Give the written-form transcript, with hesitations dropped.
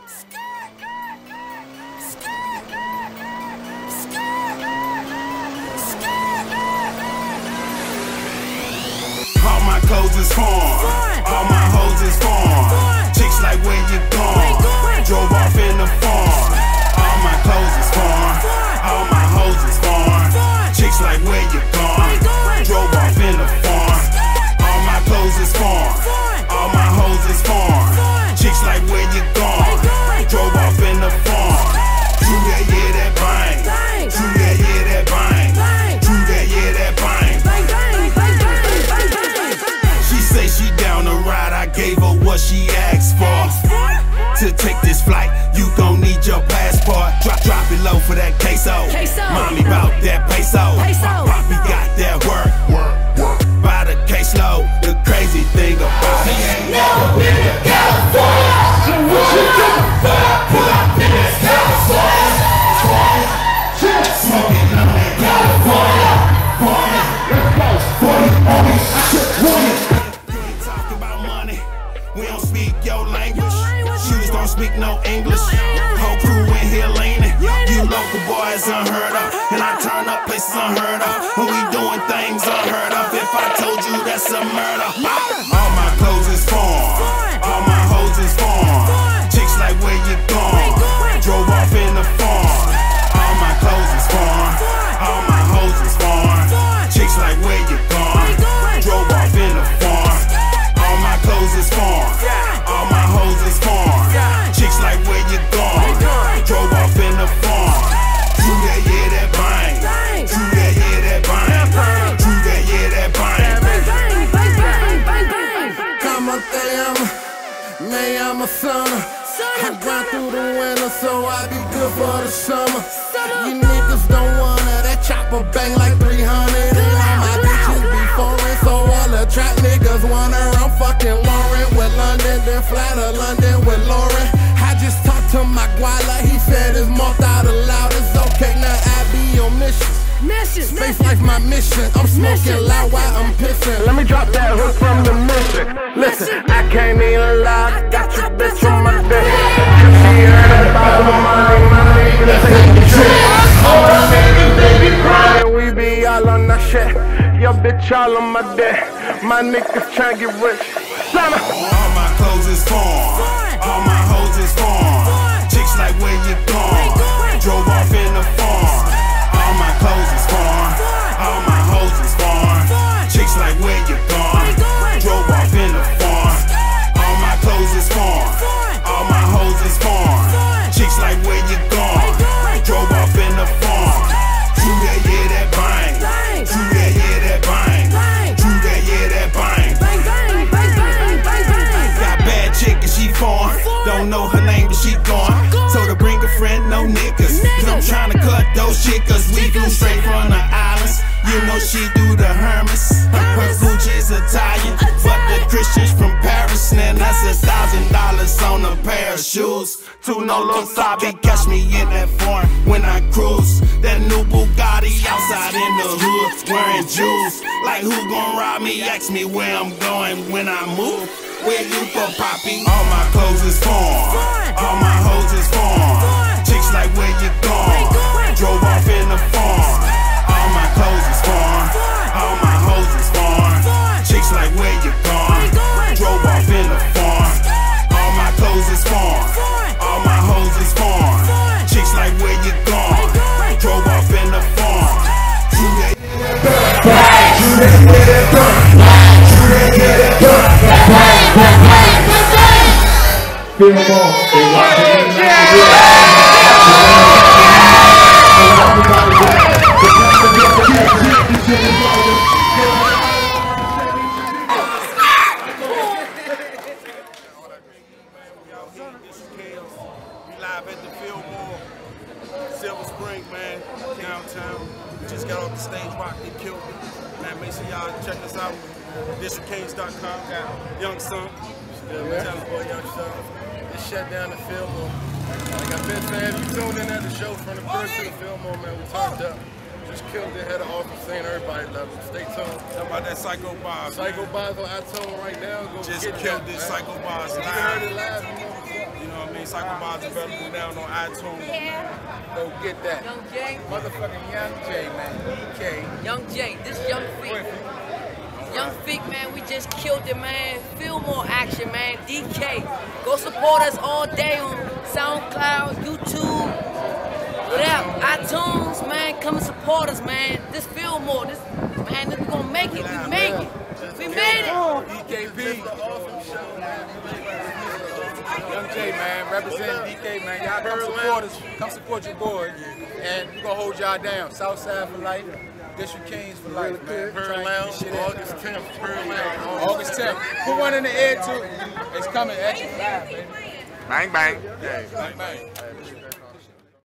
All my clothes is foreign, all my hoes is foreign. Chicks like, where you going? Drove off in the farm. All my clothes is foreign, all my hoes is foreign. Chicks like, where you going? Drove off in the farm. All my clothes is foreign, all my hoes is foreign. Chicks like, where you going? Drove off in the farm. True that, yeah, that bang. True that, yeah, that bang. True that, yeah, that bang. Say she down to ride, I gave her what she asked for. To take this flight, you gon' need your passport. Drop it low for that queso. Mommy bout that peso. Poppy got that work. By the caseload. The crazy thing about it ain't never been to California. So what you doing? Pull up in that California. Smoking on that California. Let's go. 40 on me. I just want it. We don't speak your language. Shoes don't speak no English. Whole crew in here leaning. You local boys unheard of, and I turn up places unheard of. When we doing things unheard of. If I told you that's a murder. All my clothes is foreign, all my hoes is foreign. Chicks like, where you going? Drove off in the farm. All my clothes is foreign, all my hoes is foreign. Chicks like, where you going? Drove off in the farm. All my clothes is foreign, all my hoes is foreign. Chicks like, where you going? Drove off in the farm. True that, yeah, that bang. True that, yeah, that bang. True that, yeah, that bang. Como te llamo? Me llamo Summer. I grind through the winter, so I be good for the summer. You niggas don't wanna, that chopper bang like 300. And all my bitches be foreign, so all the trap niggas want her. I'm fucking Lauren with London, then fly to London with Lauren. I just talked to my guala, he said his mouth out loud. It's okay, now I be on mission. Space life my mission. I'm smoking loud while I'm pissing. Let me drop that hook from the mission. Listen, I can't even lie, got your bitch on my dick. She heard about the money, let's take the trip. All the niggas, they be crying, we be all on that shit. Your bitch all on my dick, my niggas tryna get rich. All my clothes is foreign, all my hoes is foreign. Chicks like, where you going? Drove off in the farm. All my clothes is foreign, all my hoes is foreign. Chicks like, where you going? Drove off in the farm. All my clothes is foreign, all my hoes is foreign. Chicks like, where you going? Drove off in the farm. True that, yeah, that bang. True that, yeah, that bang. True that, yeah, that bang. Got bad chick and she foreign. Don't know her name, but she gone. Told her bring a friend, no niggas. Cause I'm tryna cut those chickas. We flew straight from the islands. You know she do the Hermes. Her Gucci's Italian, but the Christians from Paris. And that's $1,000 on a pair of shoes. Two no Sabi, catch me in that foreign when I cruise. That new Bugatti outside in the hood, wearing jewels. Like who gon' rob me? Ask me where I'm going when I move. Where you go, Poppy? All my clothes is foreign, all my hoes is foreign. Chicks like, where you going? Drove off in the farm. All my clothes is foreign, all my hoes is foreign. Chicks like, where you going? Drove off in the farm. All my clothes is foreign, all my hoes is foreign. Chicks like, where you going? Drove off in the farm. True that, Feel more. Live at the Fillmore, Silver Spring, man, downtown. We just got off the stage, Rock, they killed me. Man, make sure y'all check us out. DistrictKings.com, got Young Son. Tell the boy Young Son. Just shut down the Fillmore. Like I've been saying, if you tuned in at the show from the first to the Fillmore, man, we turned up. Just killed it, had an awesome scene, everybody loved it. Stay tuned. How about that Psycho Bars? Psycho Bars on iTunes right now. Go just killed this Psycho Bars live. You heard it live, you know know what I mean? Psycho-Vibes available now on iTunes. Go get that. Young Jay. Motherfucking Young Jay, man. DK. Young Jay. This Young Feek. Young Feek, man, we just killed it, man. Fillmore action, man. DK. Go support us all day on SoundCloud, YouTube, whatever. iTunes, man. Come and support us, man. This Fillmore, this, man, we gonna make it. We made it. We made it. DKP. Young Jay, man, representing DK, man. Y'all come support us. Come support your boy. And we're gonna hold y'all down. Southside for life. District Kings for life, man. Pearl Lounge, August 10th. Pearl Lounge. August 10th. Put one in the air too. It's coming at you live, baby. Bang, bang. Bang, bang.